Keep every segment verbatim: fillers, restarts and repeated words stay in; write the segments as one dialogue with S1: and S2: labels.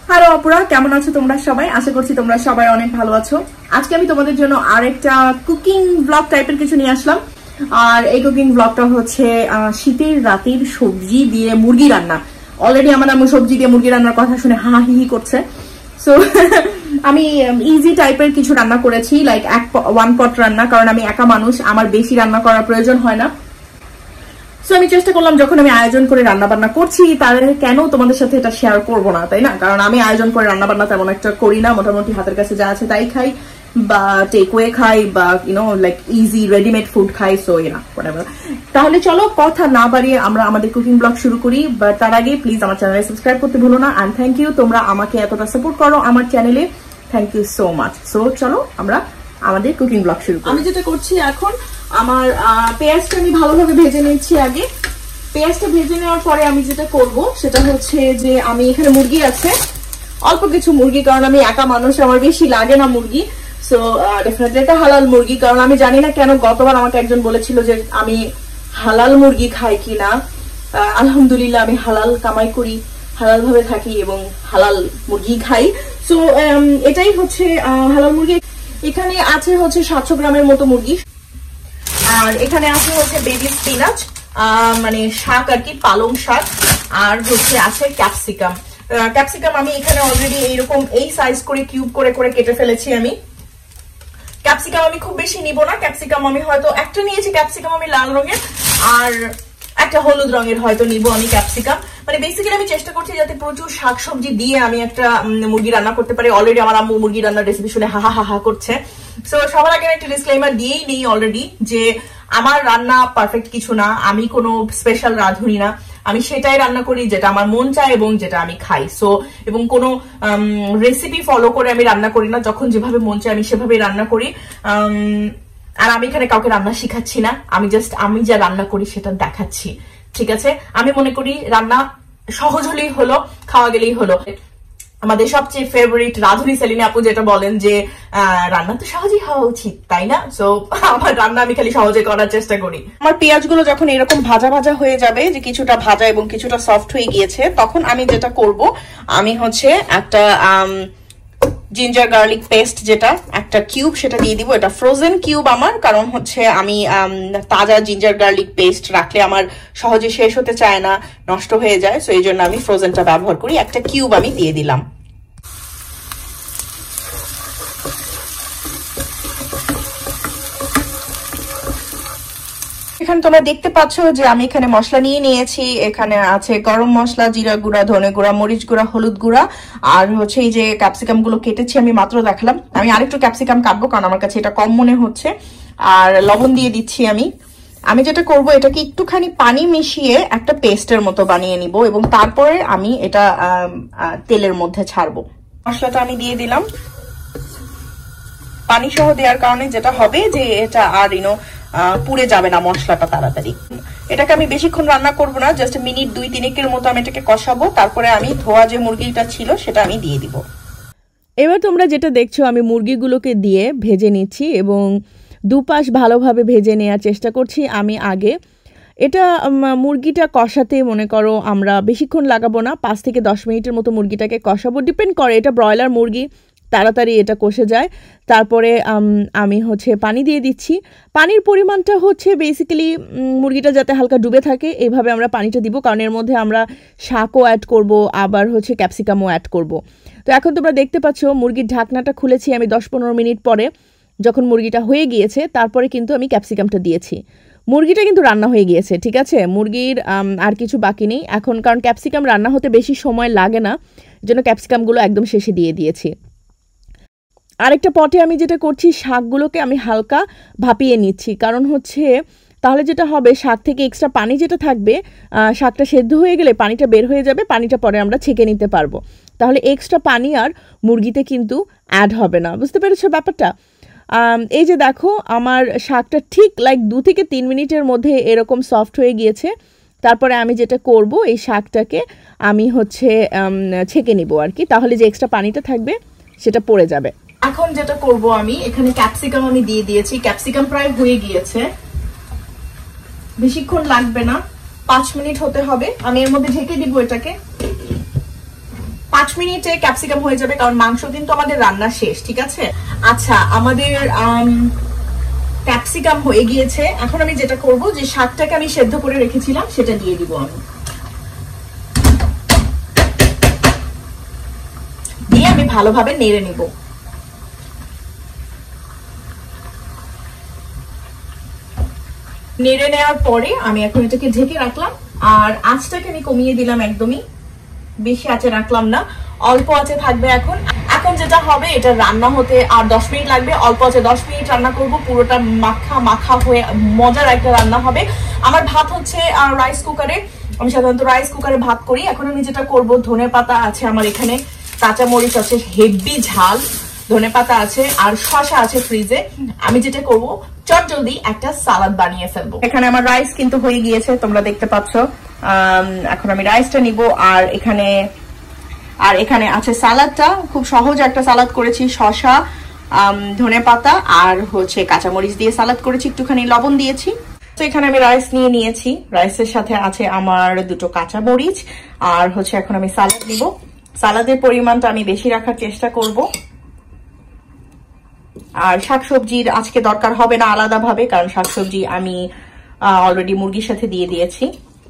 S1: Hello আপুরা, কেমন আছো তোমরা সবাই? আশা করছি তোমরা সবাই অনেক ভালো আছো। আজকে আমি তোমাদের জন্য আরেকটা কুকিং ব্লগ টাইপের কিছু নিয়ে আসলাম। আর এই কুকিং ব্লগটা হচ্ছে শীতের রাতের সবজি দিয়ে মুরগি রান্না। অলরেডি আমার আম্মু সবজি দিয়ে মুরগি রান্নার কথা শুনে হা হি হি করছে। সো আমি ইজি টাইপের কিছু রান্না করেছি, লাইক এক ওয়ান পট রান্না, কারণ আমি একা মানুষ, আমার বেশি রান্না করার প্রয়োজন হয় না। সো আমি চেষ্টা করলাম যখন আমি আয়োজন করে রান্না বান্না করছি তাহলে কেন তোমাদের সাথে এটা শেয়ার করবো না, তাই না? কারণ আমি আয়োজন করে রান্না বান্না তেমন একটা করি না, মোটামুটি হাতের কাছে যা আছে তাই খাই, বা টেকওয়ে খাই, বা you know like easy readymade food খাই। So you know whatever. তাহলে চলো কথা না বাড়িয়ে আমরা আমাদের কুকিং ব্লগ শুরু করি। বাট তার আগে প্লিজ আমার চ্যানেলে সাবস্ক্রাইব করতে ভুলো না। অ্যান্ড থ্যাংক ইউ, তোমরা আমাকে এতটা সাপোর্ট করো আমার চ্যানেলে, thank you so much. So চলো আমরা আমাদের কুকিং ব্লগ শুরু করি। আমি যেটা করছি এখন, আমার পেঁয়াজটা আমি ভালোভাবে ভেজে নিচ্ছি আগে। পেঁয়াজটা ভেজে নেওয়ার পরে আমি যেটা করব সেটা হচ্ছে যে আমি এখানে মুরগি আছে, অল্প কিছু মুরগি, কারণ আমি একা মানুষ, আমার বেশি লাগে না মুরগি। সো ডেফিনেটলি এটা হালাল মুরগি, কারণ আমি জানি না কেন গতবার আমাকে একজন বলেছিল যে আমি হালাল মুরগি খাই কিনা। আলহামদুলিল্লাহ আমি হালাল কামাই করি, হালাল ভাবে থাকি এবং হালাল মুরগি খাই। সো এটাই হচ্ছে হালাল মুরগি। এখানে আছে হচ্ছে সাতশো গ্রামের মতো মুরগি, আর এখানে আছে হচ্ছে বেবি স্পিনাচ, মানে শাক আর কি, পালং শাক, আর হচ্ছে আছে ক্যাপসিকাম। ক্যাপসিকাম আমি এখানে অলরেডি এইরকম এই সাইজ করে কিউব করে করে কেটে ফেলেছি আমি। ক্যাপসিকাম আমি খুব বেশি নিব না, ক্যাপসিকাম আমি হয়তো একটা নিয়েছি, ক্যাপসিকাম আমি লাল রঙের, আর একটা হলুদ রঙের হয়তো নিব আমি ক্যাপসিকাম। মানে বেসিক্যালি আমি চেষ্টা করছি যাতে প্রচুর শাকসবজি দিয়ে আমি একটা মুরগি রান্না করতে পারি। অলরেডি আমার আম্মু মুরগি রান্নার রেসিপি শুনে হা হা হা করছে। সো সবার আগে একটা ডিসক্লেইমার দিয়েই নেই অলরেডি যে আমার রান্না পারফেক্ট কিছু না, আমি কোনো স্পেশাল রাঁধুনি না, আমি সেটাই রান্না করি যেটা আমার মন চায় এবং যেটা আমি খাই। সো এবং কোনো রেসিপি ফলো করে আমি রান্না করি না, যখন যেভাবে মন চায় আমি সেভাবেই রান্না করি। আর আমি এখানে কাউকে রান্না শিখাচ্ছি না, আমি জাস্ট আমি যা রান্না করি সেটা দেখাচ্ছি, ঠিক আছে? আমি মনে করি রান্না সহজ হলেই হলো, খাওয়া গেলেই হলো। আমাদের সবচেয়ে ফেভারিট রাধুনী সেলিনা আপু যেটা বলেন যে রান্না তো সহজেই হওয়া উচিত, তাই না? সো আমার রান্না আমি খালি সহজে করার চেষ্টা করি। আমার পেঁয়াজগুলো যখন এরকম ভাজা ভাজা হয়ে যাবে, যে কিছুটা ভাজা এবং কিছুটা সফট হয়ে গিয়েছে, তখন আমি যেটা করব, আমি হচ্ছে একটা জিঞ্জার গার্লিক পেস্ট, যেটা একটা কিউব, সেটা দিয়ে দিব। এটা ফ্রোজেন কিউব আমার, কারণ হচ্ছে আমি তাজা জিঞ্জার গার্লিক পেস্ট রাখলে আমার সহজে শেষ হতে চায় না, নষ্ট হয়ে যায়। সো এই জন্য আমি ফ্রোজেনটা ব্যবহার করি। একটা কিউব আমি দিয়ে দিলাম। এখানে তোমরা দেখতে পাচ্ছ যে আমি এখানে মশলা নিয়ে নিয়েছি। এখানে আছে গরম মশলা, জিরা গুঁড়া, ধনে গুঁড়া, মরিচ গুঁড়া, হলুদ গুঁড়া, আর হচ্ছে এই যে ক্যাপসিকাম গুলো কেটেছি আমি মাত্র দেখালাম। আমি আরেকটু ক্যাপসিকাম কাটবো কারণ আমার কাছে এটা কম মনে হচ্ছে। আর লবণ দিয়ে দিচ্ছি আমি। আমি যেটা করব, এটাকে একটুখানি পানি মিশিয়ে একটা পেস্টের মতো বানিয়ে নিব এবং তারপরে আমি এটা তেলের মধ্যে ছাড়বো। মশলাটা আমি দিয়ে দিলাম। পানি সহ দেওয়ার কারণে যেটা হবে যে এটা আর ইনো পুড়ে যাবে না মশলাটা তাড়াতাড়ি। এটাকে আমি বেশিক্ষণ রান্না করব না, জাস্ট মিনিট দুই তিনেকের মতো আমি এটাকে কষাবো। তারপরে আমি ধোয়া যে মুরগিটা ছিল সেটা আমি দিয়ে দিব।
S2: এবার তোমরা যেটা দেখছো, আমি মুরগিগুলোকে দিয়ে ভেজে নিচ্ছি এবং দুপাশ ভালোভাবে ভেজে নেওয়ার চেষ্টা করছি আমি আগে। এটা মুরগিটা কষাতে মনে করো আমরা বেশিক্ষণ লাগাবো না, পাঁচ থেকে দশ মিনিটের মতো মুরগিটাকে কষাবো। ডিপেন্ড করে, এটা ব্রয়লার মুরগি, তাড়াতাড়ি এটা কষে যায়। তারপরে আমি হচ্ছে পানি দিয়ে দিচ্ছি। পানির পরিমাণটা হচ্ছে বেসিক্যালি মুরগিটা যাতে হালকা ডুবে থাকে এইভাবে আমরা পানিটা দিব, কারণ এর মধ্যে আমরা শাকও অ্যাড করব, আবার হচ্ছে ক্যাপসিকামও অ্যাড করব। তো এখন তোমরা দেখতে পাচ্ছ মুরগির ঢাকনাটা খুলেছি আমি দশ পনেরো মিনিট পরে, যখন মুরগিটা হয়ে গিয়েছে তারপরে কিন্তু আমি ক্যাপসিকামটা দিয়েছি। মুরগিটা কিন্তু রান্না হয়ে গিয়েছে, ঠিক আছে? মুরগির আর কিছু বাকি নেই এখন, কারণ ক্যাপসিকাম রান্না হতে বেশি সময় লাগে না, জন্য ক্যাপসিকামগুলো একদম শেষে দিয়ে দিয়েছি। আরেকটা পটে আমি যেটা করছি, শাকগুলোকে আমি হালকা ভাপিয়ে নিচ্ছি, কারণ হচ্ছে তাহলে যেটা হবে শাক থেকে এক্সট্রা পানি যেটা থাকবে, শাকটা সেদ্ধ হয়ে গেলে পানিটা বের হয়ে যাবে, পানিটা পরে আমরা ছেঁকে নিতে পারবো। তাহলে এক্সট্রা পানি আর মুরগিতে কিন্তু অ্যাড হবে না। বুঝতে পেরেছো ব্যাপারটা? এই যে দেখো আমার শাকটা ঠিক লাইক দু থেকে তিন মিনিটের মধ্যে এরকম সফট হয়ে গিয়েছে। তারপরে আমি যেটা করব, এই শাকটাকে আমি হচ্ছে ছেঁকে নিব আর কি, তাহলে যে এক্সট্রা পানিটা থাকবে সেটা পড়ে যাবে।
S1: এখন যেটা করব, আমি এখানে ক্যাপসিকাম আমি দিয়ে দিয়েছি। ক্যাপসিকাম প্রায় হয়ে গিয়েছে, বেশিক্ষণ লাগবে না, পাঁচ মিনিট হতে হবে। আমি এর মধ্যে ঢেকে দিব এটাকে। পাঁচ মিনিটে ক্যাপসিকাম হয়ে যাবে, কারণ মাংস কিন্তু আমাদের রান্না শেষ, ঠিক আছে? আচ্ছা, আমাদের ক্যাপসিকাম হয়ে গিয়েছে। এখন আমি যেটা করব, যে শাকটাকে আমি সেদ্ধ করে রেখেছিলাম সেটা দিয়ে দিব। আমি দিয়ে আমি ভালোভাবে নেড়ে নিব। নেড়ে নেওয়ার পরে আমি এখন এটাকে ঢেকে রাখলাম, আর আঁচটাকে আমি কমিয়ে দিলাম, একদমই বেশি আঁচে রাখলাম না, অল্প আঁচে থাকবে। এখন এখন যেটা হবে, এটা রান্না হতে আর দশ মিনিট লাগবে। অল্প আঁচে দশ মিনিট রান্না করব, পুরোটা মাখা মাখা হয়ে মজার একটা রান্না হবে। আমার ভাত হচ্ছে রাইস কুকারে, আমি সাধারণত রাইস কুকারে ভাত করি। এখন আমি যেটা করব, ধনে পাতা আছে আমার এখানে, কাঁচা মরিচ আছে হেভি ঝাল, ধনে পাতা আছে, আর শসা আছে ফ্রিজে। আমি যেটা করব, চট জলদি একটা সালাদ বানিয়ে ফেলবো। এখানে আমার রাইস কিন্তু হয়ে গিয়েছে, তোমরা দেখতে পাচ্ছ। এখন আমি রাইসটা নিব, আর এখানে আর এখানে আছে সালাদটা। খুব সহজ একটা সালাদ করেছি, শসা, ধনে পাতা আর হচ্ছে কাঁচামরিচ দিয়ে সালাদ করেছি, একটুখানি লবণ দিয়েছি। তো এখানে আমি রাইস নিয়ে নিয়েছি, রাইসের সাথে আছে আমার দুটো কাঁচামরিচ, আর হচ্ছে এখন আমি সালাদ নিব। সালাদের পরিমাণটা আমি বেশি রাখার চেষ্টা করব। আর শাকসবজির আজকে দরকার হবে না আলাদাভাবে, কারণ শাকসবজি আমি অলরেডি মুরগির সাথে দিয়ে দিয়েছি।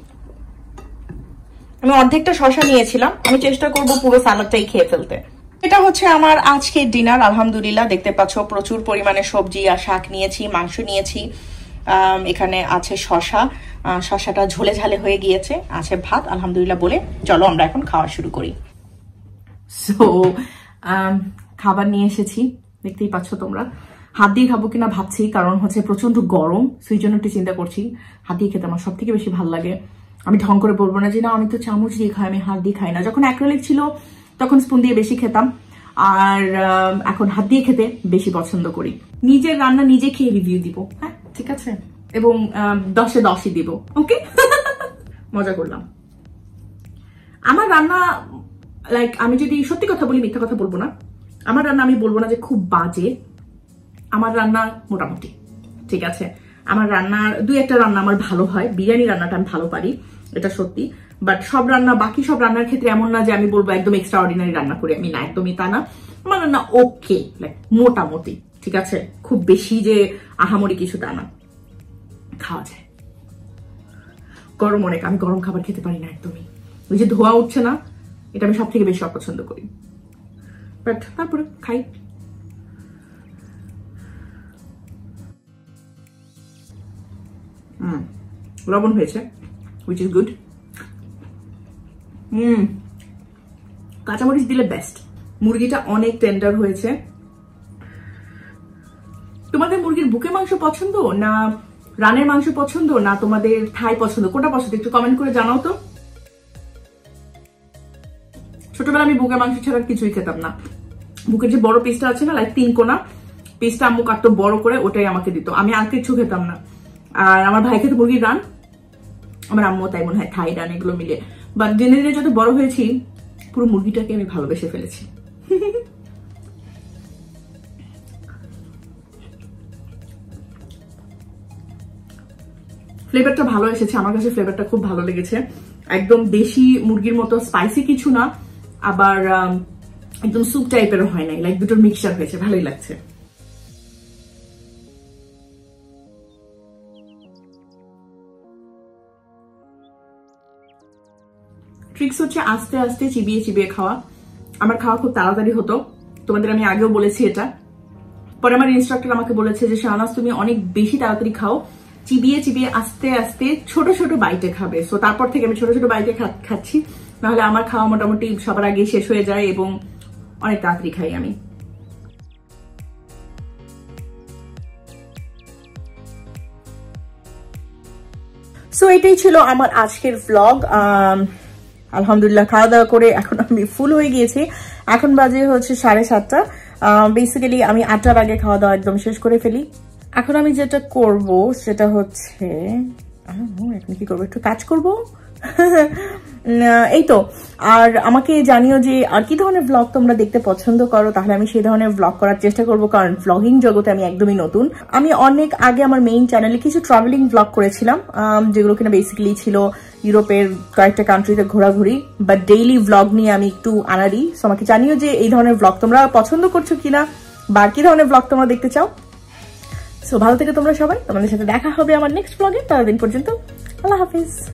S1: আমি অর্ধেকটা শসা নিয়েছিলাম, আমি চেষ্টা করব পুরো সালাদটাই খেয়ে ফেলতে। এটা হচ্ছে আমার আজকের ডিনার। আলহামদুলিল্লাহ, দেখতে পাচ্ছ প্রচুর পরিমাণে সবজি আর শাক নিয়েছি, মাংস নিয়েছি, এখানে আছে শসা, শসাটা ঝোলে ঝালে হয়ে গিয়েছে, আছে ভাত, আলহামদুলিল্লাহ বলে চলো আমরা এখন খাওয়া শুরু করি। সো খাবার নিয়ে এসেছি, দেখতেই পাচ্ছ তোমরা। হাত দিয়ে খাবো কিনা ভাবছি, কারণ হচ্ছে প্রচন্ড গরম, সেই জন্য একটু চিন্তা করছি। হাত দিয়ে খেতে আমার সব থেকে বেশি ভালো লাগে। আমি ঢং করে বলবো না যে না আমি তো চামচ দিয়ে খাই, আমি হাত দিয়ে খাই না। যখন অ্যাক্রিলিক ছিল তখন স্পুন দিয়ে বেশি খেতাম, আর এখন হাত দিয়ে খেতে বেশি পছন্দ করি। নিজের রান্না নিজে খেয়ে রিভিউ দিব, হ্যাঁ ঠিক আছে, এবং দশে দশই দিব, ওকে? মজা করলাম। আমার রান্না, লাইক আমি যদি সত্যি কথা বলি, মিথ্যা কথা বলবো না। আমার রান্না আমি বলবো না যে খুব বাজে, আমার রান্না মোটামুটি ঠিক আছে। আমার রান্নার দুই একটা রান্না আমার ভালো হয়, বিরিয়ানি রান্নাটা আমি ভালো পারি, এটা সত্যি। বাট সব রান্না, বাকি সব রান্নার ক্ষেত্রে এমন না যে আমি বলবো একদম এক্সট্রা অর্ডিনারি রান্না করি আমি, না, একদমই তা না। আমার রান্না ওকে, লাইক মোটামুটি ঠিক আছে, খুব বেশি যে আহামরি কিছু তা না, খাওয়া যায়। গরম অনেক, আমি গরম খাবার খেতে পারি না একদমই, ওই যে ধোয়া উঠছে না, এটা আমি সব থেকে বেশি অপছন্দ করি, বাট তারপরে খাই। হুম, লবণ হয়েছে, which is good. হুম, কাঁচামরিচ দিলে বেস্ট। মুরগিটা অনেক টেন্ডার হয়েছে। তোমাদের মুরগির বুকের মাংস পছন্দ না রানের মাংস পছন্দ, না তোমাদের থাই পছন্দ, কোনটা পছন্দ একটু কমেন্ট করে জানাও তো। ছোটবেলা আমি বুকের মাংস ছাড়া কিছুই খেতাম না। বুকের যে বড় পিসটা আছে না, লাইক তিন কোনা পিসটা আম্মু কাটতো বড় করে, ওটাই আমাকে দিত, আমি আর কিছু খেতাম না। আর আমার ভাই খেতে মুরগির রান, আমার আম্মু তাই মনে হয় থাই রান, এগুলো মিলে। বাট দিনে দিনে যত বড় হয়েছি, পুরো মুরগিটাকে আমি ভালোবেসে ফেলেছি। ফ্লেভারটা ভালো এসেছে, আমার কাছে ফ্লেভারটা খুব ভালো লেগেছে। একদম দেশি মুরগির মতো স্পাইসি কিছু না, আবার একদম স্যুপ টাইপেরও হয় নাই, লাইক দুটোর মিক্সচার হয়েছে, ভালোই লাগছে। ট্রিক্স হচ্ছে আস্তে আস্তে চিবিয়ে চিবিয়ে খাওয়া। আমার খাওয়া খুব তাড়াতাড়ি হতো, তোমাদের আমি আগেও বলেছি এটা। পরে আমার ইনস্ট্রাক্টর আমাকে বলেছে যে শাহনাজ তুমি অনেক বেশি তাড়াতাড়ি খাও, চিবিয়ে চিবিয়ে আস্তে আস্তে ছোট ছোট বাইটে খাবে। সো তারপর থেকে আমি ছোট ছোট বাইটে খাচ্ছি, নাহলে আমার খাওয়া মোটামুটি সবার আগে শেষ হয়ে যায় এবং অনেক তাড়াতাড়ি খাই আমি। সো এটাই ছিল আমার আজকের ভ্লগ। আলহামদুলিল্লাহ খাওয়া দাওয়া করে এখন আমি ফুল হয়ে গিয়েছি। এখন বাজে হচ্ছে সাড়ে সাতটা। বেসিক্যালি আমি আটটার আগে খাওয়া দাওয়া একদম শেষ করে ফেলি। এখন আমি যেটা করব সেটা হচ্ছে, এখন কি করবো, একটু কাজ করবো। এই তো। আর আমাকে জানিও যে আর কি ধরনের ব্লগ তোমরা দেখতে পছন্দ করো, তাহলে আমি সেই ধরনের ব্লগ করার চেষ্টা করবো, কারণ ব্লগিং জগতে আমি একদমই নতুন। আমি অনেক আগে আমার মেইন চ্যানেলে কিছু ট্রাভেলিং ব্লগ করেছিলাম, যেগুলো কিনা বেসিক্যালি ছিল ইউরোপের কয়েকটা কান্ট্রিতে ঘোরাঘুরি, বাট ডেইলি ব্লগ নিয়ে আমি একটু আনারি। সো আমাকে জানিও যে এই ধরনের ব্লগ তোমরা পছন্দ করছো কিনা, বা কি ধরনের ব্লগ তোমরা দেখতে চাও। সো ভালো থেকে তোমরা সবাই, তোমাদের সাথে দেখা হবে আমার নেক্সট ব্লগে। ততদিন পর্যন্ত আল্লাহ হাফিজ।